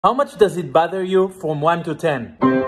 How much does it bother you from 1 to 10?